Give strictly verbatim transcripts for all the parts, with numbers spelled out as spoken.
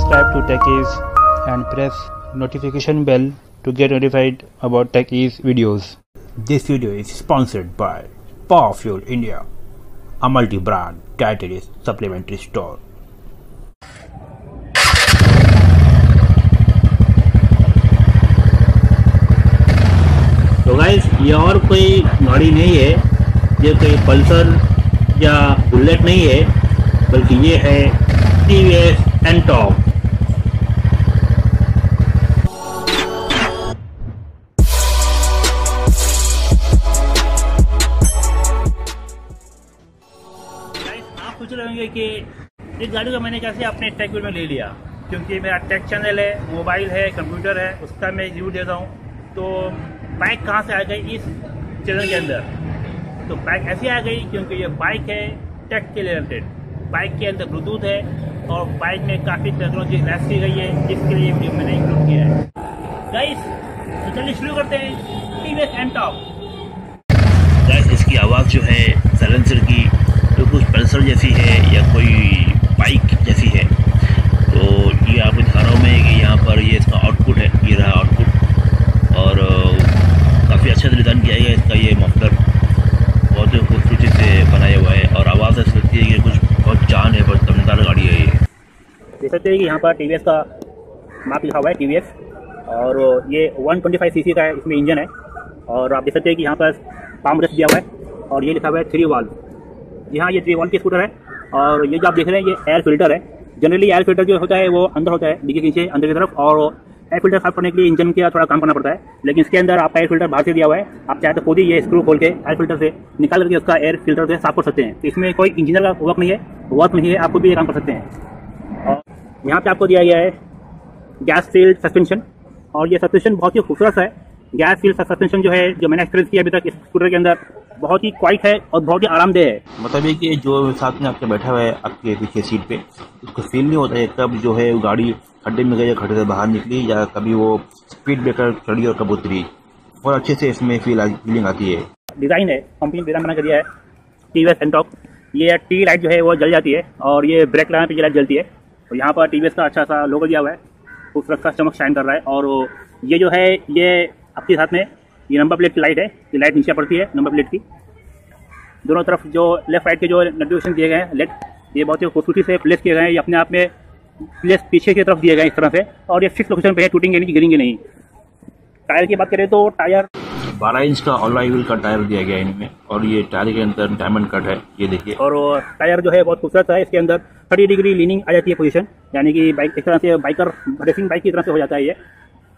subscribe to Techies and press notification bell to get notified about Techies videos. This video is sponsored by Power Fuel India, a multi-brand dietary supplementary store. तो guys, ये और कोई गाड़ी नहीं है, ये कोई पल्सर या बुलेट नहीं है, बल्कि ये है टी वी एस एनटॉर्क। आप सोच रहे होंगे कि इस गाड़ी को मैंने कैसे अपने टेक में ले लिया, क्योंकि मेरा टेक चैनल है, मोबाइल है, कंप्यूटर है, उसका मैं रिव्यू देता हूँ। तो बाइक कहाँ से आ गई इस चैनल के अंदर? तो बाइक ऐसी आ गई क्योंकि ये बाइक है टेक के रिलेटेड। बाइक के अंदर ब्लूटूथ है और बाइक में काफ़ी टेक्नोलॉजी लैस की गई है, जिसके लिए वीडियो मैंने इंक्लूड किया है। गाइस, तो चलिए शुरू करते हैं T V S NTorq. Guys, इसकी आवाज़ जो है साइलेंसर की, तो कुछ पल्सर जैसी है या कोई बाइक जैसी है। तो ये आपको दिखा रहा हूँ मैं कि यहाँ पर ये इसका आउटपुट है, ये रहा आउटपुट, और काफ़ी अच्छा से डिज़ाइन किया गया है इसका। ये मफलर बहुत ही खूबसूरती से बनाया हुआ है और आवाज़ ऐसी लगती है कि कुछ बहुत जान है, बहुत दमदार गाड़ी है ये। देख सकते हैं कि यहाँ पर टी वी एस का मार्क लिखा हुआ है, टी वी एस, और ये one twenty five C C का इसमें इंजन है। और आप देख सकते हैं कि यहाँ पर पाम रेस्ट दिया हुआ है और ये लिखा हुआ है थ्री वाल्व। जी हाँ, ये थ्री वाल्व की स्कूटर है। और ये जो आप देख रहे हैं ये एयर फिल्टर है। जनरली एयर फिल्टर जो होता है वो अंदर होता है, डिग्गी के नीचे अंदर की तरफ, और एयर फिल्टर साफ करने के लिए इंजन का थोड़ा काम करना पड़ता है। लेकिन इसके अंदर आपका एयर फिल्टर बाहर से दिया हुआ है, आप चाहे तो खुद ही ये स्क्रू खोल के एयर फिल्टर से निकाल करके उसका एयर फिल्टर से साफ कर सकते हैं। तो इसमें कोई इंजीनियर का वर्क नहीं है, वर्क नहीं है, आपको भी ये काम कर सकते हैं। और यहाँ पे आपको दिया गया है गैस सील्ड सस्पेंशन, और ये सस्पेंशन बहुत ही खूबसूरत है। गैस सील्ड सस्पेंशन जो है, जो मैंने एक्सपीरियंस किया अभी तक इस स्कूटर के अंदर, बहुत ही क्वाइट है और बहुत ही आरामदेह है। मतलब ये कि जो साथ में आपके बैठा हुआ है आपके पीछे सीट पे, उसको फील नहीं होता है कब जो है गाड़ी खड्डे में गई या खड्डे से बाहर निकली, या कभी वो स्पीड ब्रेकर चढ़ी और कब उतरी। बहुत अच्छे से इसमें फील फीलिंग आती है। डिज़ाइन है, कंपनी डिज़ाइन बना कर दिया है टी वी एस एनटॉर्क। ये टी लाइट जो है वो जल जाती है और ये ब्रेक लगाने पे लाइट जलती है। और यहाँ पर टी वी एस का अच्छा सा लोगो दिया हुआ है, खूबसूरत सा चमक शाइन कर रहा है। और ये जो है ये आपके साथ में ये नंबर प्लेट की लाइट है, ये लाइट नीचे पड़ती है नंबर प्लेट की। दोनों तरफ जो लेफ्ट राइट के जो नोटिफिकेशन दिए गए हैं लेट, ये बहुत ही खूबसूरती से प्लेस किए गए हैं। ये अपने आप में प्लेस पीछे की तरफ दिए गए हैं इस तरह से, और ये फिक्स लोकेशन पे है, टूटेंगे नहीं, गिरेंगे नहीं। टायर की बात करें तो टायर बारह इंच का अलॉय व्हील का टायर दिया गया है इनमें, और ये टायर के अंदर डायमंड कट है, ये देखिए। और टायर जो है बहुत खूबसूरत है, इसके अंदर थर्टी डिग्री लीनिंग आ जाती है पोजीशन, यानी कि बाइक एक तरह से बाइकर रेसिंग बाइक की तरह से हो जाता है ये।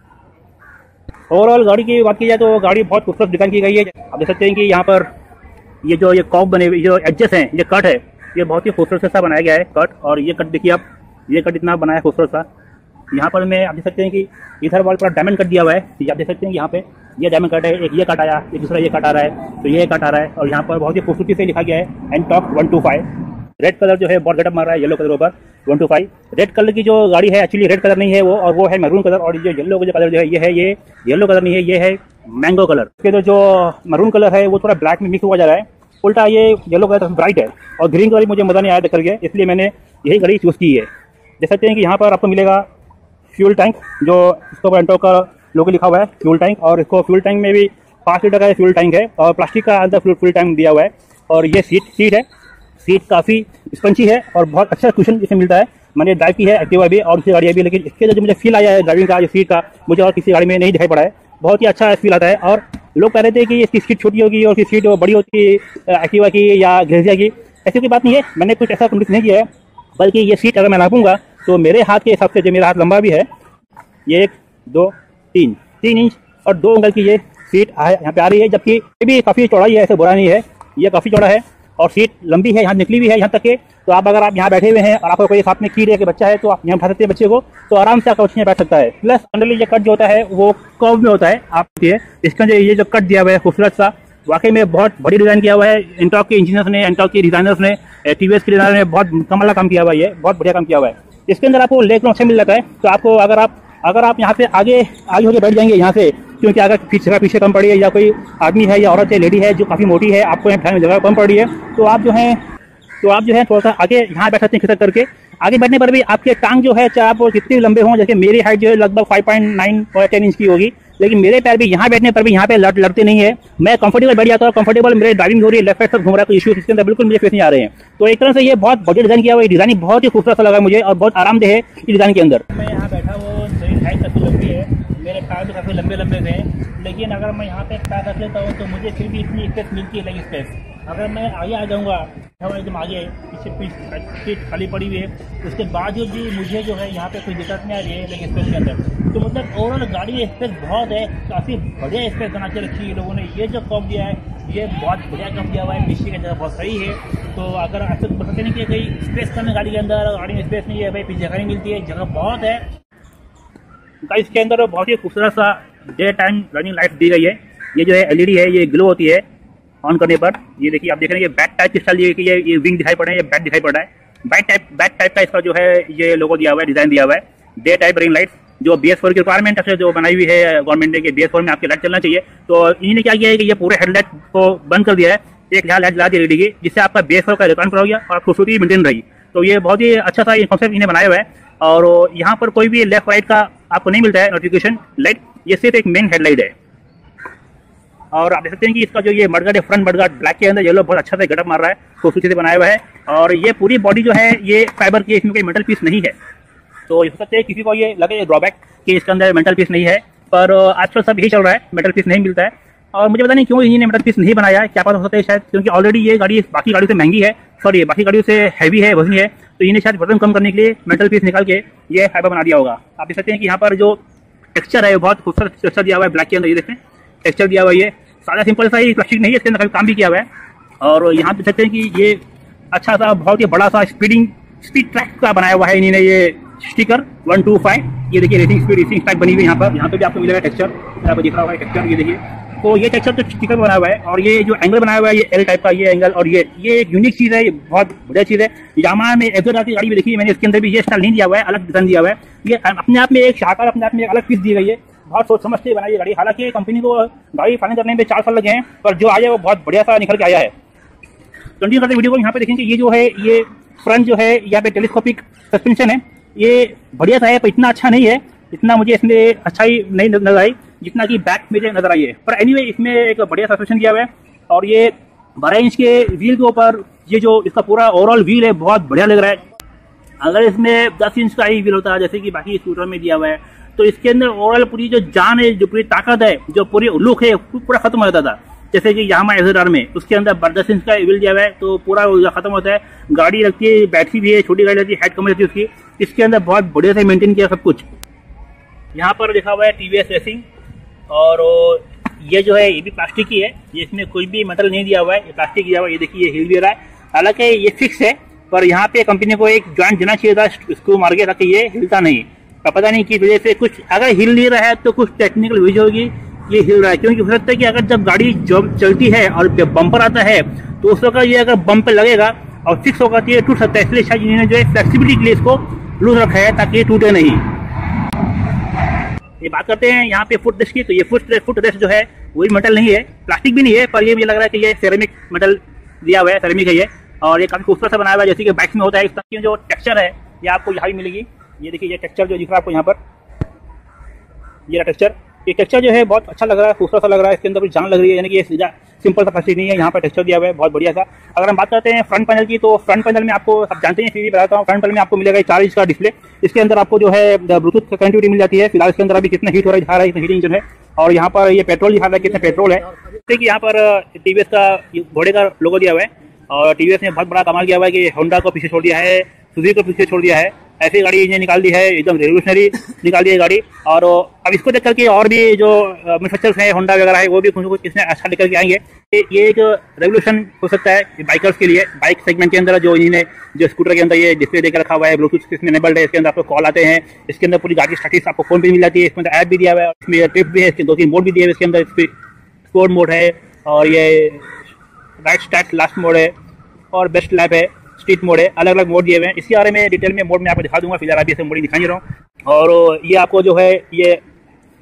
ओवरऑल गाड़ी की बात की जाए तो गाड़ी बहुत खूबसूरत डिजाइन की गई है। आप देख सकते हैं कि यहाँ पर ये जो ये कॉप बने हुए जो एडजस्ट हैं, ये कट है, ये बहुत ही खूबसूरत सा बनाया गया है कट। और ये कट देखिए आप, ये कट इतना बनाया खूबसूरत सा। यहाँ पर मैं आप देख सकते हैं कि इधर वाल पर डायमंड कट दिया हुआ है। ये आप देख सकते हैं कि यहाँ पे ये डायमंड कट है, एक ये कट आया, एक दूसरा ये कट आ रहा है, तो ये कट आ रहा है। और यहाँ पर बहुत ही खूबसूरती से लिखा गया है NTorq one two five. Red colour जो है बहुत गटअप मार रहा है येलो कलर ऊपर one two five. Red colour की जो गाड़ी है एक्चुअली रेड कलर नहीं है वो, और वो है मैरून कलर। और जो येलो जो कलर जो है ये है, ये येलो कलर नहीं है, ये है मैंगो कलर। इसके जो मैरून कलर है वो थोड़ा ब्लैक में मिक्स हुआ जा रहा है, उल्टा ये येलो कलर ब्राइट है। और ग्रीन कलर मुझे मज़ा नहीं आया देख करके, इसलिए मैंने यही गाड़ी चूज़ की है। देख सकते हैं कि यहाँ पर आपको मिलेगा फ्यूल टैंक, जो इसके ऊपर एनटॉर्क का लोगो लिखा हुआ है फ्यूल टैंक। और इसको फ्यूल टैंक में भी पाँच लीटर का फ्यूल टैंक है, और प्लास्टिक का अंदर फ्यूल फ्यूल टैंक दिया हुआ है। और ये सीट सीट है, सीट काफ़ी स्पंची है और बहुत अच्छा कुशन इसमें मिलता है। मैंने ड्राइव की है एक्टिवा भी और दूसरी गाड़ियाँ भी, लेकिन इसके जो मुझे फील आया है ड्राइविंग का जो सीट का, मुझे और किसी गाड़ी में नहीं दिखाई पड़ा है। बहुत ही अच्छा फील आता है। और लोग कह रहे थे कि इसकी सीट छोटी होगी और इसकी सीट बड़ी होती है एक्टिवा की या ग्रेजिया की, ऐसी कोई बात नहीं है। मैंने कुछ ऐसा नोटिस नहीं किया है, बल्कि ये सीट अगर मैं नापूंगा तो मेरे हाथ के हिसाब से, जो मेरा हाथ लंबा भी है, ये एक दो तीन तीन इंच और दो उंगल की ये सीट यहाँ पे आ रही है। जबकि ये भी काफ़ी चौड़ाई है, ऐसे बुरा नहीं है, ये काफ़ी चौड़ा है और सीट लंबी है, यहाँ निकली भी है यहाँ तक के। तो आप अगर आप यहाँ बैठे हुए हैं और आपको कोई साथ में की रहे बच्चा है तो आप यहाँ बैठा सकते हैं बच्चे को, तो आराम से आपका बच्चे बैठ सकता है। प्लस जनरली ये कट जो होता है वो कर्व में होता है। आप इसका जो ये जो कट दिया हुआ है खूबसूरत सा, वाकई में बहुत बड़ी डिज़ाइन किया हुआ है एनटॉर्क के इंजीनियर्स ने, एनटॉर्क के डिज़ाइनर्स ने, टी वी एस के डिज़ाइनर ने बहुत कमाल का काम किया हुआ है, ये बहुत बढ़िया काम किया हुआ है। इसके अंदर आपको लेग रूम अच्छा मिल जाता है। तो आपको अगर आप अगर आप यहाँ पे आगे आगे होकर बैठ जाएंगे यहाँ से, क्योंकि अगर पीछे पीछे कम पड़ी है या कोई आदमी है या औरत है, लेडी है जो काफ़ी मोटी है, आपको यहाँ बैठने में जगह कम पड़ी है, तो आप जो है तो आप जो है थोड़ा सा आगे यहाँ बैठ सकते हैं खिसक करके। आगे बैठने पर भी आपके टांग जो है चाहे आप कितने लंबे हों, जैसे मेरी हाइट जो है लगभग फाइव पॉइंट नाइन और टेन इंच की होगी, लेकिन मेरे पैर भी यहाँ बैठने पर भी यहाँ पे लड़ लड़ते नहीं है। मैं कंफर्टेबल बैठ जाता हूँ, कंफर्टेबल मेरे ड्राइविंग हो रही है, लेफ्ट साइड तक घूम रहा है, कोई इशू इसके अंदर बिल्कुल मुझे फेस नहीं आ रहे हैं। तो एक तरह से ये बहुत बढ़िया डिजाइन किया हुआ है, डिजाइन बहुत ही खूबसूरत लगा मुझे और बहुत आरामदेह है इस डिजाइन के अंदर। मैं यहाँ बैठा वो मेरी हाइट काफ़ी लंबी है, मेरे पैर भी काफ़ी लंबे लंबे थे, लेकिन अगर मैं यहाँ पे पैर रख लेता हूँ तो मुझे फिर भी इतनी स्पेस मिलती है, लेग स्पेस। अगर मैं आगे आ जाऊँगा एकदम आगे, पीछे सीट खाली पड़ी हुई है, उसके बाद भी मुझे जो है यहाँ पे कोई दिक्कत नहीं आ रही है लेग स्पेस के अंदर। तो मतलब ओवरऑल गाड़ी में स्पेस बहुत है, काफ़ी बढ़िया स्पेस बना के रखी है लोगों ने। ये जो कप दिया है ये बहुत बढ़िया कप दिया हुआ है, पीछे की जगह बहुत सही है। तो अगर आपसे पता नहीं कि कहीं स्पेस कम है गाड़ी के अंदर, गाड़ी में स्पेस नहीं है भाई, पीछे जगह नहीं मिलती है, जगह बहुत है। इसके अंदर बहुत ही खूबसूरत सा डे टाइम रनिंग लाइट दी गई है। ये जो है एलईडी है, ये ग्लो होती है ऑन करने पर। ये देखिए आप देख रहे हैं, ये बैक टाइप की स्टाइल की है, ये विंग दिखाई पड़ रहा है, ये बैक दिखाई पड़ रहा है। बैक टाइप बैक टाइप का इसका जो है ये लोगो दिया हुआ है, डिजाइन दिया हुआ है। डे टाइप रनिंग लाइट्स जो बी एस फोर की रिक्वायरमेंट है जो बनाई हुई है गवर्नमेंट ने कि बी एस फोर में आपकी लाइट चलना चाहिए। तो इन्होंने क्या किया है कि ये पूरे हेडलाइट को बंद कर दिया है, एक यहाँ लाइट जला दी एलईडी की, जिससे आपका बी एस फोर का रिकॉर्ड हो गया और खूबसूरती मेंटेन रही। तो ये बहुत ही अच्छा सा कॉन्सेप्ट इन्हें बनाया हुआ है। और यहाँ पर कोई भी लेफ्ट राइट का आपको नहीं मिलता है नोटिफिकेशन लाइट, ये सिर्फ एक मेन हेडलाइट है। और आप देख सकते हैं कि इसका जो ये मडगार्ड है, फ्रंट मडगार्ड ब्लैक के अंदर येलो बहुत अच्छा से गटअप मार रहा है, खूबसूरती से बनाया हुआ है। और ये पूरी बॉडी जो है ये फाइबर की, इसमें कोई मेटल पीस नहीं है। तो हो सकता है किसी को ये लगे ड्रॉबैक कि इसके अंदर मेटल पीस नहीं है, पर आजकल सब यही चल रहा है, मेटल पीस नहीं मिलता है। और मुझे पता नहीं क्यों इन्होंने मेटल पीस नहीं बनाया है, क्या पता हो सकता है शायद क्योंकि ऑलरेडी ये गाड़ी बाकी गाड़ियों से महंगी है, सॉरी बाकी गाड़ियों से हैवी है, वजनी है, तो इन्हें शायद वजन कम करने के लिए मेटल पीस निकाल के ये फाइबर बना दिया होगा। आप देख सकते हैं कि यहाँ पर जो टेक्सचर है बहुत खूबसूरत टेक्सचर दिया हुआ है ब्लैक के अंदर। ये देखें टेक्सचर दिया हुआ है, ये सादा सिंपल सा ही प्लास्टिक नहीं है, इसके अंदर काम भी किया हुआ है। और यहाँ पे देख सकते हैं कि ये अच्छा सा बहुत ही बड़ा सा स्पीडिंग स्पीड ट्रैक का बनाया हुआ है इन्होंने, ये स्टिकर वन टू फाइव। ये देखिए रेसिंग स्पीड रेसिंग ट्रैक बनी हुई है यहाँ पर, यहाँ पे भी आपको मिलेगा टेक्सचर, आपको दिख रहा होगा टेक्सचर। ये देखिए तो ये टेक्सचर तो स्टिकर बना हुआ है, और ये जो एंगल बनाया हुआ है ये एल टाइप का ये एंगल, और ये ये एक यूनिक चीज़ है, ये बहुत बढ़िया चीज़ है। यामाहा में एग्जॉस्ट की गाड़ी भी देखी मैंने, इसके अंदर भी ये स्टाइल नहीं दिया हुआ है, अलग डिजाइन दिया हुआ है। ये अपने आप में एक शानदार, अपने आप में एक अलग पीस दी गई है, बहुत सोच समझ के बनाई है गाड़ी। हालांकि कंपनी को गाड़ी फाइनल करने में चार साल लगे हैं, पर जो आया वो बहुत बढ़िया सा निकल के आया है। कंटिन्यू करते वीडियो को यहाँ पे देखेंगे, ये जो है ये फ्रंट जो है यहाँ पे टेलीस्कोपिक सस्पेंशन है, ये बढ़िया सा है, पर इतना अच्छा नहीं है, इतना मुझे इसमें अच्छा ही नहीं नजर आई जितना कि बैक में नजर आई है। पर एनीवे इसमें एक बढ़िया सस्पेंशन किया हुआ है, और ये बारह इंच के व्हील के ऊपर ये जो इसका पूरा ओवरऑल व्हील है बहुत बढ़िया लग रहा है। अगर इसमें दस इंच का ही व्हील होता है जैसे कि बाकी स्कूटर में दिया हुआ है, तो इसके अंदर ओवरऑल पूरी जो जान है, जो पूरी ताकत है, जो पूरी लुक है पूरा खत्म हो जाता था। जैसे कि यामाहा एग्जॉस्ट में उसके अंदर दस इंच का व्हील दिया हुआ है, तो पूरा खत्म होता है। गाड़ी लगती है, बैटरी भी है, छोटी गाड़ी लगती है, हाइट कम रहती है उसकी। इसके अंदर बहुत बढ़िया से मेंटेन किया सब कुछ। यहाँ पर लिखा हुआ है टीवीएस रेसिंग, और ये जो है ये भी प्लास्टिक की है, ये इसमें कोई भी मेटल नहीं दिया हुआ है, ये प्लास्टिक दिया हुआ है। ये देखिए ये हिल भी रहा है, हालांकि ये फिक्स है, पर यहाँ पे कंपनी को एक जॉइंट देना चाहिए था स्क्रू मार के, ताकि ये हिलता नहीं। पता नहीं किस वजह से कुछ अगर हिल नहीं रहा है तो कुछ टेक्निकल वजह होगी, ये हिल रहा है। क्योंकि हो सकता है कि अगर जब गाड़ी जब चलती है और बम्पर आता है तो उस वक्त ये अगर बम पे लगेगा और फिक्स होगा तो ये टूट सकता है, इसलिए शायद इन्होंने जो है फ्लेक्सिबिलिटी के लिए इसको लूज रखा है ताकि ये टूटे नहीं। ये बात करते हैं यहाँ पे फुट रेस्ट की, तो ये फुट फुट रेस्ट जो है वही मेटल नहीं है, प्लास्टिक भी नहीं है, पर ये मुझे लग रहा है कि ये सेरेमिक मेटल दिया हुआ है, सेरेमिक है ये, और ये काफी खूबसूरत सा बनाया हुआ है जैसे कि बाइक्स में होता है। इसका जो टेक्सचर है ये आपको यहाँ भी मिलेगी। ये देखिए ये टेक्सचर जो दिख रहा है आपको यहाँ पर, ये टेक्सचर ये टेक्सचर जो है बहुत अच्छा लग रहा है, खूबसूरत सा लग रहा है, इसके अंदर कुछ जान लग रही है, यानी कि ये सीधा सिंपल सा प्लास्टिक नहीं है, यहाँ पर टेक्सचर दिया हुआ है बहुत बढ़िया सा। अगर हम बात करते हैं फ्रंट पैनल की, तो फ्रंट पैनल में आपको आप जानते हैं, फिर भी बताता हूँ, फ्रंट पैनल में आपको मिलेगा चार इंच का डिस्प्ले। इसके अंदर आपको जो है ब्लूटूथ कनेक्टिविटी मिल जाती है। फिलहाल इसके अंदर अभी कितना हीट हो रहा है दिखा रहा है, कितना हीट इंजन है, और यहाँ पर ये पेट्रोल दिखा रहा है कितना पेट्रोल है। देखिए यहाँ पर टीवीएस का घोड़े का लोगो दिया हुआ है, और टीवीएस ने बहुत बड़ा कमाल किया हुआ है कि होंडा को पीछे छोड़ दिया है, सुजुकी को पीछे छोड़ दिया है, ऐसी गाड़ी इन्हें निकाल दी है, एकदम रेवोल्यूशनरी निकाल दी है गाड़ी। और अब इसको देख करके और भी जो मैन्युफैक्चरर्स हैं होंडा वगैरह है वो भी कुछ कुछ इसमें अच्छा लेकर के आएंगे। ये एक रेवोल्यूशन हो सकता है बाइकर्स के लिए, बाइक सेगमेंट के अंदर जो इन्होंने जो स्कूटर के अंदर ये डिस्प्ले देकर रखा हुआ है, ब्लूटूथ इसमें एनेबल्ड है, इसके अंदर आपको कॉल आते हैं, इसके अंदर पूरी गाड़ी स्टैटिस्टिक्स आपको फोन पे मिल जाती है, इसके अंदर ऐप भी दिया हुआ है, इसमें ट्रिप भी है, इसके दो तीन मोड भी दिए हुए इसके अंदर, स्पोर्ट मोड है, और ये राइट स्टार्ट लास्ट मोड है, और बेस्ट लैप है, स्ट्रीट मोड है, अलग अलग मोड दिए हुए हैं। इसके बारे में डिटेल में मोड में आपको दिखा दूंगा, फिलहाल अभी ऐसे मोड दिखा नहीं रहा हूँ। और ये आपको जो है ये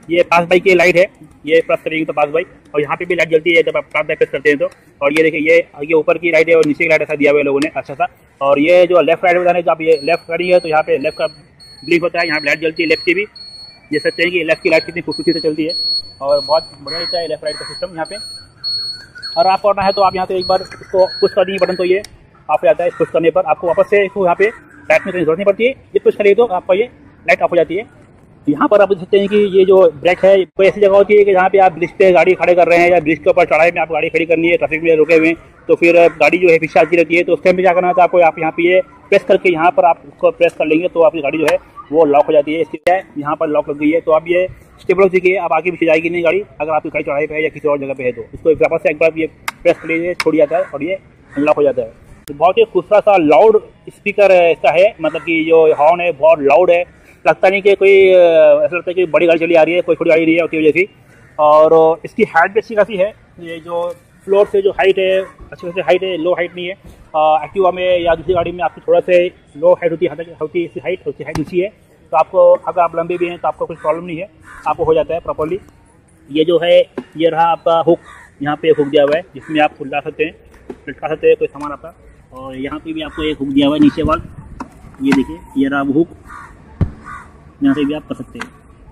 ये पास बाई की लाइट है, ये प्रेस करेंगे तो पास बाई, और यहाँ पे भी लाइट जलती है जब आप पास बाई प्रेस करते हैं तो। और ये देखिए ये ये ऊपर की लाइट है और नीचे की लाइट ऐसा दिया हुआ है लोगों ने अच्छा सा। और ये जो लेफ्ट राइट बताने, जब आप ये लेफ्ट करी है तो यहाँ पे लेफ्ट का ब्लिंक होता है, यहाँ पे लाइट जलती है लेफ्ट की भी। ये सकते हैं कि लेफ्ट की लाइट कितनी खूबसूरती से चलती है और बहुत बढ़िया रहता है लेफ्ट राइट का सिस्टम यहाँ पे। और आप करना है तो आप यहाँ से एक बार इसको पुश कर देंगे बटन तो ये ऑफ हो जाता है। पुश करने पर आपको वापस से इसको यहाँ पे लाइट में करने की जरूरत नहीं पड़ती है, ये पुश करिए तो आपका ये लाइट ऑफ हो जाती है। यहाँ पर आप देख सकते हैं कि ये जो ब्रेक है कोई ऐसी जगह होती है कि जहाँ पे आप ब्रिज पे गाड़ी खड़े कर रहे हैं या ब्रिज के ऊपर चढ़ाई में आप गाड़ी खड़ी करनी है, ट्रैफिक में रुके हुए हैं, तो फिर गाड़ी जो है पीछे आती रहती है, तो उस टाइम पे क्या करना है तो आपको आप यहाँ पे ये प्रेस करके यहाँ पर आप उसको प्रेस कर लेंगे तो आपकी गाड़ी जो है वो लॉक हो जाती है। इसकी क्या है यहाँ पर लॉक लग गई है, तो आप ये स्टेबल हो चुकी है, अब आगे पीछे जाएगी नहीं गाड़ी। अगर आपकी गाड़ी चढ़ाई पे है या किसी और जगह पे है तो इसको वापस से एक बार ये प्रेस कर लीजिए, छोड़ जाता है और ये अनलॉक हो जाता है। तो बहुत ही खूबसूरत सा लाउड स्पीकर इसका है, मतलब कि जो हॉर्न है बहुत लाउड है, लगता नहीं कि कोई ऐसा लगता है कि बड़ी गाड़ी चली आ रही है, कोई छोटी गाड़ी नहीं है उसकी वजह से। और इसकी हाइट भी अच्छी खासी है, ये जो फ्लोर से जो हाइट है अच्छी खासी हाइट है, लो हाइट नहीं है। एक्टिवा में या दूसरी गाड़ी में आपकी थोड़ा से लो हाइट होती है, होती है इसकी हाइट, उसकी हाइट ऊँची है, तो आपको अगर आप लंबे भी हैं तो आपको कुछ प्रॉब्लम नहीं है, आपको हो जाता है प्रॉपरली। ये जो है ये रहा आपका हुक, यहाँ पे हुक दिया हुआ है जिसमें आप खुला सकते हैं, लटका सकते हैं कोई सामान आपका। और यहाँ पे भी आपको एक हुक दिया हुआ है नीचे वाल, ये देखिए ये रहा हुक, यहाँ से भी आप कर सकते हैं।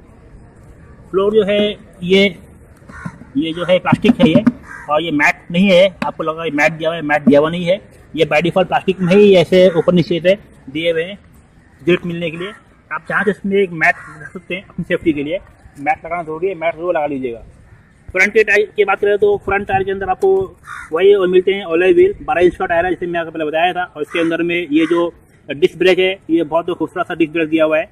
फ्लोर जो है ये ये जो है प्लास्टिक है ये, और ये मैट नहीं है, आपको लगा मैट दिया हुआ है, मैट दिया हुआ नहीं है, ये बाय डिफॉल्ट प्लास्टिक में ही ऐसे ऊपर नीचे से दिए हुए हैं ग्रिप मिलने के लिए। आप चाहें तो इसमें एक मैट रख सकते हैं अपनी सेफ्टी के लिए, मैट लगाना जरूरी है, मैट जरूर लगा लीजिएगा। फ्रंट के टायर की बात करें तो फ्रंट टायर के अंदर आपको वही मिलते हैं ऑलॉय व्हील, बारह इंच का टायर है जैसे मैं आपको पहले बताया था। और इसके अंदर में ये जो डिस्क ब्रेक है ये बहुत खूबसूरत सा डिस्क ब्रेक दिया हुआ है।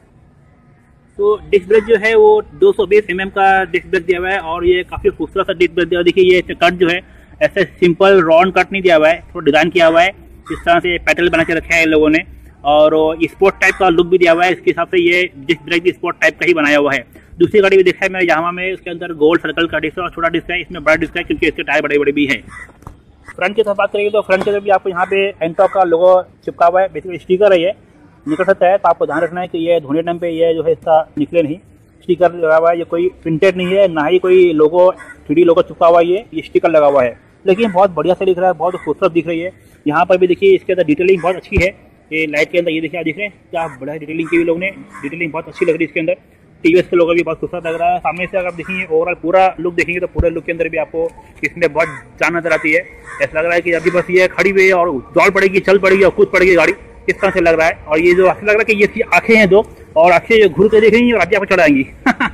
तो डिस्क ब्रेक जो है वो दो सौ बीस एम एम का डिस्क ब्रेक दिया हुआ है और ये काफ़ी खूबसूरत सा डिस्क ब्रेक दिया हुआ है। देखिए ये कट जो है ऐसे सिंपल राउंड कट नहीं दिया हुआ है, थोड़ा डिज़ाइन किया हुआ है, इस तरह से पैटल बना के रखा है इन लोगों ने। और स्पोर्ट टाइप का लुक भी दिया हुआ है, इसके हिसाब से ये डिस्क ब्रेक भी स्पोर्ट टाइप का ही बनाया हुआ है। दूसरी गाड़ी भी देखा है मैंने यामाहा में, उसके अंदर गोल्ड सर्कल का डिस्क है और छोटा डिस्क है, इसमें बड़ा डिस्क है क्योंकि इसके टायर बड़े बड़े भी हैं। फ्रंट की तरफ बात करेंगे तो फ्रंट की तरफ भी आपको यहाँ पे एंटॉप का लोगो चिपका हुआ है, बेसिकली स्टिकर है, ये निकल सकता है, तो आपको ध्यान रखना है कि ये धोने टाइम पे ये जो है इसका निकले नहीं। स्टिकर लगा हुआ है, ये कोई प्रिंटेड नहीं है, ना ही कोई लोगो थ्री डी लोगो चिपका हुआ है, ये ये स्टिकर लगा हुआ है, लेकिन बहुत बढ़िया से दिख रहा है, बहुत खूबसूरत दिख रही है। यहाँ पर भी देखिए इसके अंदर डिटेलिंग बहुत अच्छी है, ये लाइट के अंदर ये देखिए आप दिख रहे हैं क्या बड़ा डिटेलिंग की लोग ने, डिटेलिंग बहुत अच्छी लग रही है इसके अंदर। टीवीएस के लोगो भी बहुत खूबसूरत लग रहा है। सामने से अगर आप देखेंगे ओवरऑल पूरा लुक देखेंगे तो पूरे लुक के अंदर भी आपको इसमें बहुत जान नजर आती है। ऐसा लग रहा है कि अभी बस ये खड़ी हुई है और दौड़ पड़ेगी, चल पड़ेगी और कूद पड़ेगी गाड़ी, इस तरह से लग रहा है। और ये जो ऐसा लग रहा है कि ये आंखें हैं दो और आंखें घूर के देखेंगी और आगे आपको चढ़ाएंगी।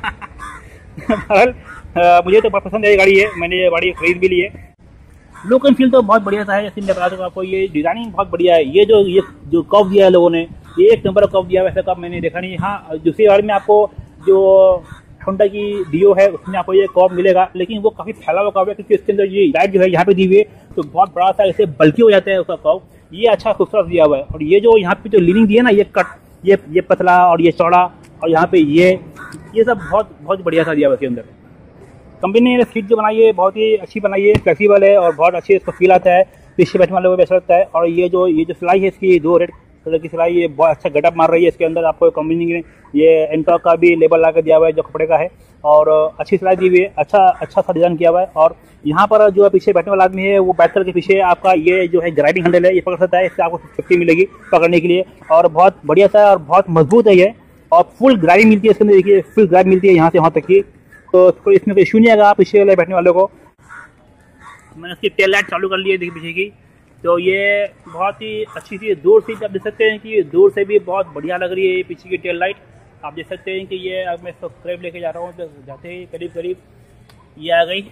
मुझे तो बहुत पसंद है ये गाड़ी है, मैंने ये गाड़ी खरीद भी ली है। लुक एंड फील तो बहुत बढ़िया सा है, जैसे मैं बता दूँ आपको, ये डिजाइनिंग बहुत बढ़िया है। ये जो ये जो कव दिया है लोगों ने, ये एक नंबर का कव दिया है, वैसे कव मैंने देखा नहीं। हाँ, दूसरी गाड़ी में आपको जो होंडा की डियो है उसमें आपको ये कव मिलेगा, लेकिन वो काफी फैला हुआ कव है क्योंकि इसके अंदर ये लाइट जो है यहाँ पे दी हुई है तो बहुत बड़ा सा ऐसे बल्कि हो जाता है उसका कव। ये अच्छा खूबसूरत दिया हुआ है। और ये जो यहाँ पे जो लीनिंग दी है ना, ये कट, ये ये पतला और ये चौड़ा और यहाँ पे ये ये सब बहुत बहुत बढ़िया सा दिया हुआ इसके अंदर। कंपनी ने सीट जो बनाई है बहुत ही अच्छी बनाई है, फ्लेक्सीबल है और बहुत अच्छी इसको फील आता है, पीछे बैठने वाले को भी अच्छा लगता है। और ये जो ये जो सिलाई है इसकी दो रेड कलर की सिलाई, ये बहुत अच्छा गटअप मार रही है। इसके अंदर आपको कंपनी ने ये एंटॉक का भी लेबल ला कर दिया हुआ है जो कपड़े का है, और अच्छी सिलाई दी हुई है, अच्छा अच्छा सा डिजाइन किया हुआ है। और यहाँ पर जो पीछे बैठने वाला आदमी है वो बैठ कर के पीछे आपका ये जो है ग्राइबिंग हैंडल है, ये पकड़ सकता है, इससे आपको सेफ्टी मिलेगी पकड़ने के लिए। और बहुत बढ़िया सा और बहुत मजबूत है ये, और फुल ग्राइबिंग मिलती है इसके अंदर, देखिए फुल ग्राइब मिलती है यहाँ से वहाँ तक की, तो कोई इसमें कोई इशू नहीं आएगा पीछे वाले बैठने वालों को। मैंने उसकी टेल लाइट चालू कर ली है देखिए पीछे की, तो ये बहुत ही अच्छी चीज़, दूर से आप देख सकते हैं कि दूर से भी बहुत बढ़िया लग रही है ये पीछे की टेल लाइट। आप देख सकते हैं कि ये अब मैं इसको करीब लेके जा रहा हूँ तो जाते ही करीब करीब ये आ गई।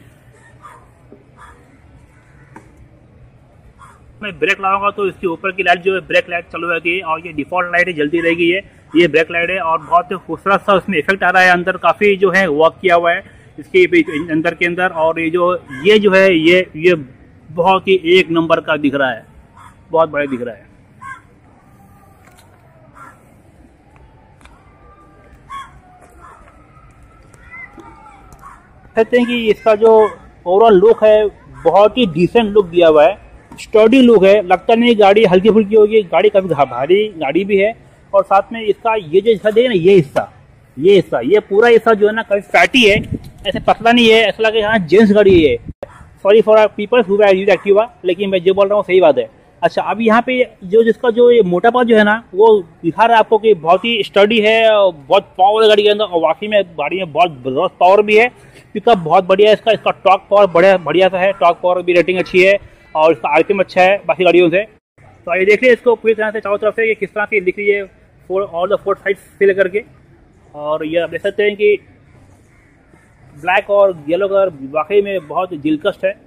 मैं ब्रेक लगाऊंगा तो इसके ऊपर की लाइट जो है ब्रेक लाइट चालू रहेगी, और ये डिफॉल्ट लाइट है जल्दी रहेगी, ये ये ब्रेक लाइट है। और बहुत खूबसूरत सा उसमें इफेक्ट आ रहा है, अंदर काफ़ी जो है वर्क किया हुआ है इसके अंदर के अंदर। और ये जो ये जो है ये ये बहुत ही एक नंबर का दिख रहा है, बहुत बड़ा दिख रहा है। कहते हैं कि इसका जो ओवरऑल लुक है बहुत ही डिसेंट लुक दिया हुआ है, स्टडी लुक है, लगता नहीं गाड़ी हल्की फुल्की होगी, गाड़ी काफी भारी गाड़ी भी है। और साथ में इसका ये जो हिस्सा देखिए ना, ये हिस्सा ये हिस्सा, ये पूरा हिस्सा जो है ना काफी फैटी है, ऐसे पतला नहीं है, ऐसा लगे हाँ जेंट्स गाड़ी है। Sorry for people who use Activa, लेकिन मैं जो बोल रहा हूँ सही बात है। अच्छा, अब यहाँ पे जो जिसका जो ये मोटा पार्ट जो है ना वो दिखा रहा है आपको कि बहुत ही स्टडी है, बहुत पावर है गाड़ी के अंदर, और वाकई में गाड़ी में बहुत बहुत पावर भी है। पिकअप बहुत बढ़िया है इसका, इसका टॉर्क पावर बढ़िया बढ़िया सा है, टॉर्क पावर भी रेटिंग अच्छी है, और इसका आरपीएम अच्छा है बाकी गाड़ियों से। तो ये देख लीजिए इसको पूरी तरह से चारों तरफ से ये किस तरह से दिख रही है, for all the four side से लेकर के। और ये आप देख सकते हैं कि ब्लैक और येलो कलर वाकई में बहुत दिलकश है।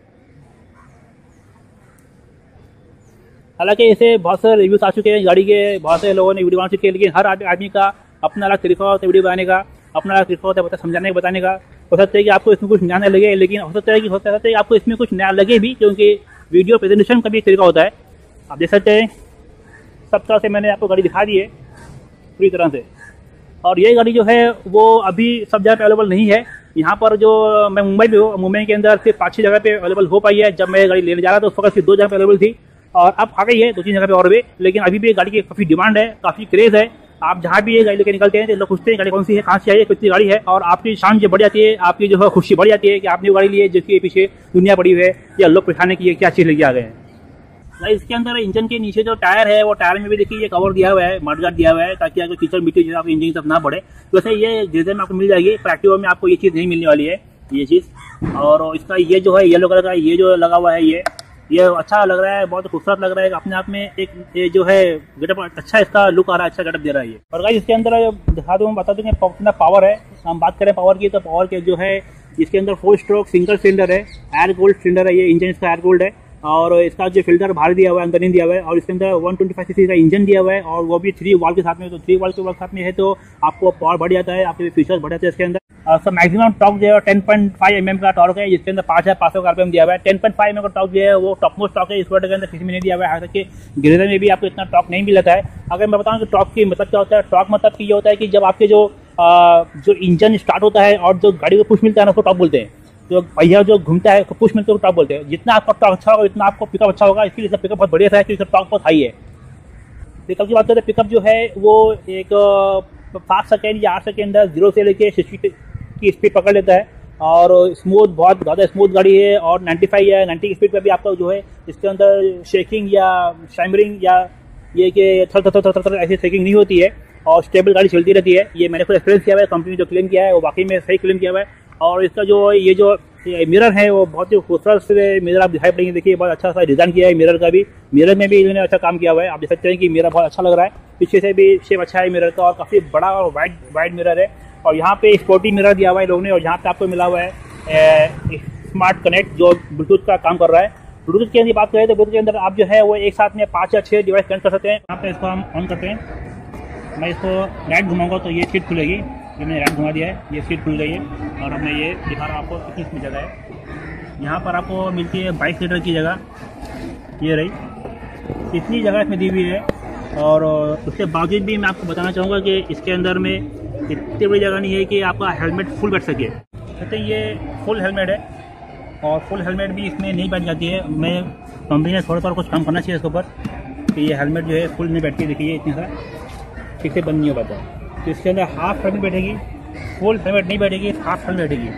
हालांकि इसे बहुत सारे रिव्यूज आ चुके हैं गाड़ी के, बहुत सारे लोगों ने वीडियो बना चुके हैं, लेकिन हर आदमी का अपना अलग तरीका होता है वीडियो बनाने का, अपना अलग तरीका होता है बता समझाने बताने का। हो सकता है कि आपको इसमें कुछ नया न लगे, लेकिन हो सकता है कि हो सकता है कि आपको इसमें कुछ नया लगे भी, क्योंकि वीडियो प्रेजेंटेशन का भी एक तरीका होता है। आप देख सकते हैं सब तरह से मैंने आपको गाड़ी दिखा दी है पूरी तरह से। और ये गाड़ी जो है वो अभी सब जगह पे अवेलेबल नहीं है। यहाँ पर जो मैं मुंबई में हूँ, मुंबई के अंदर सिर्फ पाँच छः जगह पे अवेलेबल हो पाई है। जब मैं गाड़ी लेने जा रहा था उस वक्त सिर्फ दो जगह पे अवेलेबल थी, और अब आ गई है दो तीन जगह पे और भी। लेकिन अभी भी गाड़ी की काफ़ी डिमांड है, काफ़ी क्रेज़ है। आप जहाँ भी ये गाड़ी लेके निकलते हैं तो लोग पूछते हैं गाड़ी कौन सी है, कहाँ से आई है, कितनी गाड़ी है, और आपकी शान जो बढ़ जाती है, आपकी जो है खुशी बढ़ जाती है कि आपने वो गाड़ी ली है जिसके पीछे दुनिया पड़ी हुई है, या लोग पिछाने की क्या चीज़ लेके आ गए हैं। इसके अंदर इंजन के नीचे जो टायर है वो टायर में भी देखिए ये कवर दिया हुआ है, मडगार्ड दिया हुआ है, ताकि अगर कीचड़ मिट्टी जो आपके इंजन तक ना बढ़े। वैसे ये डीजल में आपको मिल जाएगी, एक्टिवा में आपको ये चीज़ नहीं मिलने वाली है ये चीज़। और इसका ये जो है येलो कलर का ये जो लगा हुआ है ये ये अच्छा लग रहा है, बहुत खूबसूरत लग रहा है अपने आप में। एक ये जो है गेटअप अच्छा इसका लुक आ रहा है, अच्छा गेटअप दे रहा है ये। और गाइस इसके अंदर दिखा दूँ बता दूँ कितना पावर है। हम बात करें पावर की तो पावर के जो है इसके अंदर फोर स्ट्रोक सिंगल सिलेंडर है, एयर कूल्ड सिलेंडर है, ये इंजन इसका एयर कूल्ड है। और इसका जो फिल्टर बाहर दिया हुआ है, अंदर नहीं दिया हुआ है। और इसके अंदर वन ट्वेंटी फाइव सीसी का इंजन दिया हुआ है, और वो भी थ्री वाल्व के साथ में। तो थ्री वाल्व के साथ में है तो आपको पावर बढ़ जाता है, आपके फीचर्स बढ़ जाते हैं इसके अंदर। सर मैक्सिमम टॉर्क जो है ten point five M M का टॉर्क है, जिसके अंदर पाँच हजार पाँच सौ का आरपीएम दिया हुआ है। Ten point five M M का टॉर्क जो है वो टॉप मोस्ट टॉर्क है, इस वर्ड के अंदर किसी में नहीं दिया हुआ है। हालांकि ग्रेजर में भी आपको इतना टॉर्क नहीं मिलता है। अगर मैं बताऊँ कि टॉर्क की मतलब क्या होता है, टॉर्क मतलब कि ये होता है कि जब आपके जो आ, जो इंजन स्टार्ट होता है और जो गाड़ी को पुश मिलता है ना उसको टॉर्क बोलते हैं। जो पहिया जो घूमता है पुश मिलते हैं टॉप बोलते हैं। जितना आपका टॉप अच्छा होगा उतना आपको पिकअप अच्छा होगा, इसके लिए पिकअप बहुत बढ़िया है क्योंकि टॉप बहुत हाई है। पिकअप की बात करें, पिकअप जो है वो एक पाँच सेकेंड या आठ सेकेंड जीरो से लेके सिक्सटी की स्पीड पकड़ लेता है, और स्मूथ बहुत ज़्यादा स्मूथ गाड़ी है। और नाइन्टी फाइव या नाइन्टी की स्पीड पर भी आपका जो है इसके अंदर शेकिंग या शाइमरिंग या ये कि थर थर थर थर ऐसी शेकिंग नहीं होती है, और स्टेबल गाड़ी चलती रहती है। ये मैंने खुद एक्सपीरियंस किया हुआ है, कंपनी जो क्लेम किया है वो वाकई में सही क्लेम किया हुआ है। और इसका जो ये जो मिरर है वो बहुत ही खूबसूरत से मिरर आप दिखाई पड़ेंगे। देखिए बहुत अच्छा सा डिज़ाइन किया है मिरर का भी, मिरर में भी इन्होंने अच्छा काम किया हुआ है। आप देख सकते हैं कि मिरर बहुत अच्छा लग रहा है, पीछे से भी शेप अच्छा है मिरर का, और काफ़ी बड़ा और वाइड वाइड मिरर है। और यहाँ पे स्पोर्टी मिरर दिया हुआ है लोगों ने, और यहाँ पे आपको मिला हुआ है स्मार्ट कनेक्ट जो ब्लूटूथ का काम कर रहा है। ब्लूटूथ के अंदर बात करें तो ब्लूटूथ के अंदर आप जो है वो एक साथ में पाँच या छः डिवाइस कनेक्ट कर सकते हैं। यहाँ पे इसको हम ऑन करते हैं, मैं इसको लाइट घुमाऊंगा तो ये सीट खुलेगी। ये मैंने लाइट घुमा दिया है, ये सीट खुल गई है। और अब मैं ये दिखा रहा हूँ आपको कितनी इसमें जगह है। यहाँ पर आपको मिलती है बाईस लीटर की जगह, ये रही इतनी जगह इसमें दी हुई है। और उसके बावजूद भी मैं आपको बताना चाहूँगा कि इसके अंदर में इतनी बड़ी जगह नहीं है कि आपका हेलमेट फुल बैठ सके। कहते हैं ये फुल हेलमेट है, और फुल हेलमेट भी इसमें नहीं बैठ जाती है। मैं कंपनी ने थोड़ा थोड़ा कुछ काम करना चाहिए इसके ऊपर कि ये हेलमेट जो है फुल नहीं बैठती। देखिए इतनी सा ठीक से बंद नहीं हो पाता। तो इसके अंदर हाफ हेलमेट बैठेगी, फुल हेलमेट नहीं बैठेगी, हाफ हेलमेट बैठेगी।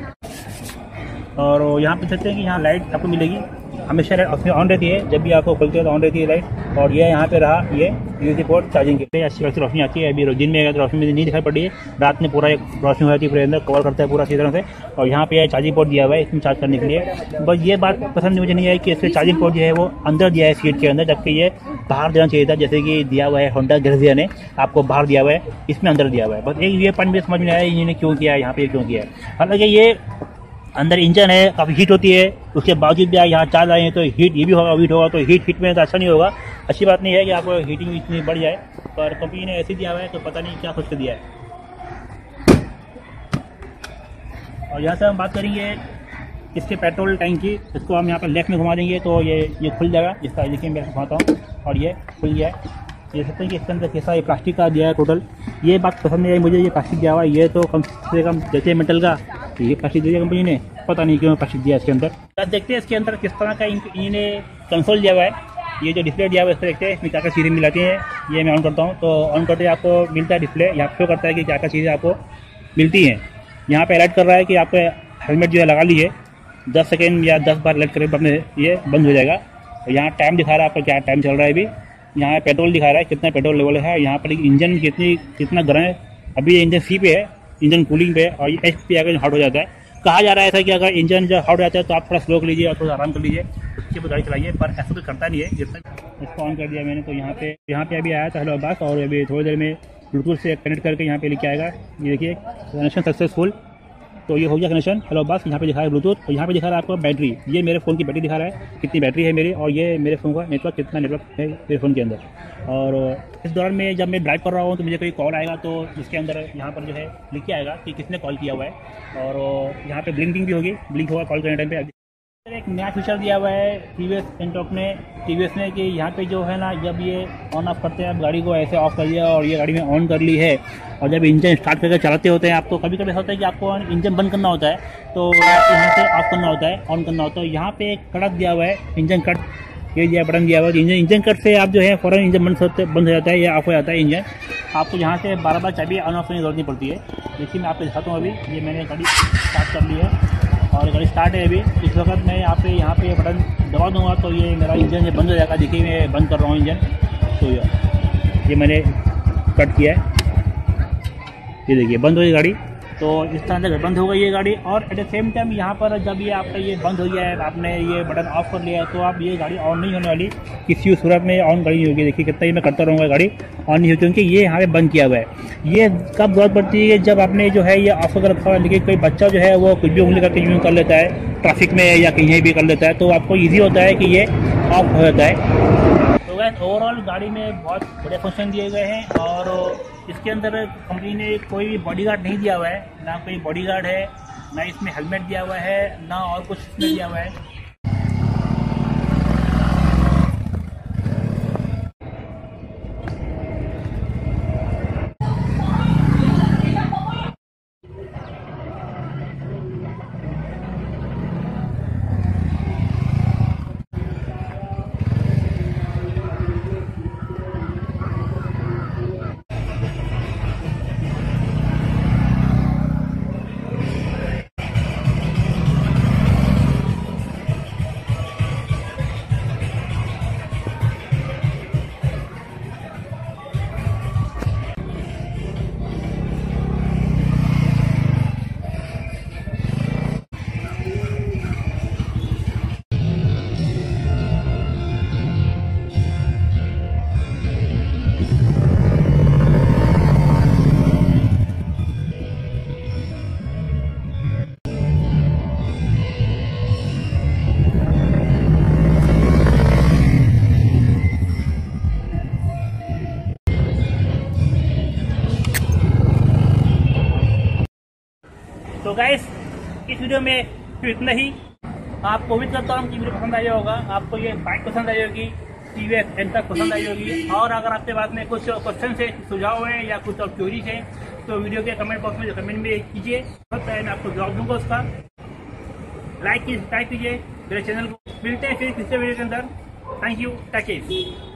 और यहाँ पे देखते हैं कि यहाँ लाइट आपको मिलेगी, हमेशा लाइट उसमें ऑन रहती है, जब भी आपको खुलती है तो ऑन रहती है लाइट। और ये यहाँ पे रहा ये यूएसबी पोर्ट चार्जिंग के लिए, अच्छी खासी रोशनी आती है। अभी दिन में अगर रोशनी में नहीं दिखाई पड़ रही है, रात में पूरा एक रोशनी हो जाती है, पूरे अंदर कवर करता है पूरा अच्छी तरह से। और यहाँ पे चार्जिंग पोर्ट दिया हुआ है इसमें चार्ज करने के लिए। बस ये बात पसंद मुझे नहीं आई कि इसके चार्जिंग पोर्ट जो है वो अंदर दिया है सीट के अंदर, जबकि ये बाहर देना चाहिए था, जैसे कि दिया हुआ है होंडा ग्रेजिया ने आपको बाहर दिया हुआ है, इसमें अंदर दिया हुआ है। बस एक ये पॉइंट भी समझ में आया इन्होंने क्यों किया है, यहाँ पे क्यों किया है। हालांकि ये अंदर इंजन है, काफ़ी हीट होती है, उसके बावजूद भी यहाँ चार्ज आए हैं तो हीट ये भी होगा, हीट होगा तो हीट हीट में तो अच्छा नहीं होगा। अच्छी बात नहीं है कि आपको हीटिंग इतनी बढ़ जाए, पर कंपनी ने ऐसे दिया हुआ है तो पता नहीं क्या सोच कर दिया है। और यहाँ से हम बात करेंगे इसके पेट्रोल टैंक की, इसको हम यहाँ पर लेफ्ट में घुमा देंगे तो ये ये खुल जाएगा। इसका देखिए मैं घुमाता हूँ, और ये खुल गया है। देख सकते हैं कि इसके अंदर कैसा ये प्लास्टिक का दिया है टोटल। ये बात पसंद नहीं आई मुझे, ये प्लास्टिक दिया हुआ है, ये तो कम से कम जैसे मेटल का, ये प्लास्टिक दिया कंपनी ने, पता नहीं क्यों प्लास्टिक दिया इसके अंदर। अब देखते हैं इसके अंदर किस तरह का इन्होंने कंसोल दिया हुआ है। ये जो डिस्प्ले दिया हुआ है इसको देखते हैं, इसमें क्या क्या चीज़ें मिलाती हैं। ये मैं ऑन करता हूँ तो ऑन करते आपको मिलता है डिस्प्ले, यहाँ शो करता है कि क्या क्या चीज़ें आपको मिलती हैं। यहाँ पे अलर्ट कर रहा है कि आपका हेलमेट जो है लगा लीजिए, दस सेकेंड या दस बार अलर्ट करें अपने ये बंद हो जाएगा। और यहाँ टाइम दिखा रहा है आपका क्या टाइम चल रहा है अभी। यहाँ पेट्रोल दिखा रहा है कितना पेट्रोल लेवल है, यहाँ पर इंजन कितनी कितना गर्म है। अभी इंजन सी पे है, इंजन कूलिंग पे है, और एच पे आकर हॉट हो जाता है। कहा जा रहा है ऐसा कि अगर इंजन जो हॉट हो जाता है तो आप थोड़ा स्लो कर लीजिए और थोड़ा आराम कर लीजिए, उसके बाद गाड़ी चलाइए, पर ऐसा कुछ करता नहीं है। जितना इसको ऑन कर दिया मैंने तो यहाँ पे यहाँ पे अभी आया था हेलो बस, और अभी थोड़ी देर में ब्लूटूथ से कनेक्ट करके यहाँ पे लेके आएगा। ये देखिए कनेक्शन सक्सेसफुल, तो ये हो गया कनेक्शन हेलो बस। यहाँ पे दिखा रहा है ब्लूटूथ, और यहाँ पे दिखा रहा है आपको बैटरी। ये मेरे फ़ोन की बैटरी दिखा रहा है कितनी बैटरी है मेरी, और ये मेरे फ़ोन का नेटवर्क कितना नेटवर्क है मेरे फ़ोन के अंदर। और इस दौरान में जब मैं ड्राइव कर रहा हूँ तो मुझे कोई कॉल आएगा तो इसके अंदर यहाँ पर जो है लिख के आएगा कि किसने कॉल किया हुआ है। और यहाँ पे ब्लिंकिंग भी होगी, ब्लिंक होगा कॉल करने टाइम पे। एक नया फीचर दिया हुआ है टी वी एस एंटॉक ने टी वी एस ने कि यहाँ पे जो है ना, जब ये ऑन ऑफ करते हैं आप गाड़ी को ऐसे ऑफ कर लिया और ये गाड़ी में ऑन कर ली है, और जब इंजन स्टार्ट करके चलाते होते हैं आपको कभी कभी ऐसा होता है कि आपको इंजन बंद करना होता है, तो यहाँ से ऑफ करना होता है, ऑन करना होता है। यहाँ पे एक कट दिया हुआ है इंजन कट, ये दिया बटन दिया हुआ है। इंजन इंजन कट से आप जो है फ़ौरन इंजन बंद होते बंद हो जाता है या ऑफ हो जाता है इंजन। आपको यहाँ से बार बार चाबी ऑन ऑफ करने की जरूरत नहीं पड़ती है। देखिए मैं आपको दिखाता हूँ, अभी ये मैंने गाड़ी स्टार्ट कर ली है और गाड़ी स्टार्ट है अभी। इस वक्त मैं यहाँ पे यहाँ पे ये बटन दबा दूंगा तो ये मेरा इंजन बंद हो जाएगा। देखिए मैं बंद कर रहा हूँ इंजन, तो ये, ये मैंने कट किया है, ये देखिए बंद हो गई गाड़ी। तो इस तरह से बंद हो गई ये गाड़ी। और एट द सेम टाइम यहाँ पर जब ये आपका ये बंद हो गया है, आपने ये बटन ऑफ कर लिया है, तो आप ये गाड़ी ऑन नहीं होने वाली, किसी सूरत में ऑन गाड़ी नहीं होगी। देखिए कितना ही मैं करता रहूँगा गाड़ी ऑन नहीं होगी, क्योंकि ये यहाँ पे बंद किया हुआ है। ये कब जरूरत पड़ती है, जब आपने जो है ये ऑफ कर रखा हुआ है, लेकिन कोई बच्चा जो है वो कुछ भी उंगली करके यूँ कर लेता है ट्रैफिक में या कहीं भी कर लेता है, तो आपको ईजी होता है कि ये ऑफ हो जाता है। तो वैसे ओवरऑल गाड़ी में बहुत बड़े फंक्शन दिए गए हैं, और इसके अंदर कंपनी ने कोई भी बॉडीगार्ड नहीं दिया हुआ है, ना कोई बॉडीगार्ड है, ना इसमें हेलमेट दिया हुआ है, ना और कुछ इसमें दिया हुआ है। तो गाइस इस वीडियो में फिर इतना ही। आपको उम्मीद करता हूँ कि वीडियो पसंद आया होगा, आपको ये बाइक पसंद आई होगी, टी वी एस एंटॉक पसंद आई होगी। और अगर आपके पास में कुछ क्वेश्चन है, सुझाव है या कुछ और क्वेरीज है, तो वीडियो के कमेंट बॉक्स में कमेंट में कीजिए, मैं आपको जवाब दूंगा उसका। लाइक कीजिए, सब्सक्राइब कीजिए मेरे चैनल को। मिलते हैं फिर तीसरे वीडियो के अंदर। Thank you, take care.